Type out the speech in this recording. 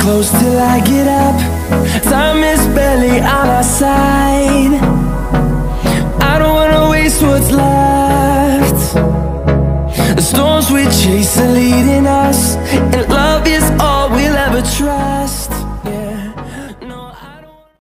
close till I get up. Time is barely on our side. I don't wanna waste what's left. The storms we chase are leading us, and love is all we'll ever trust.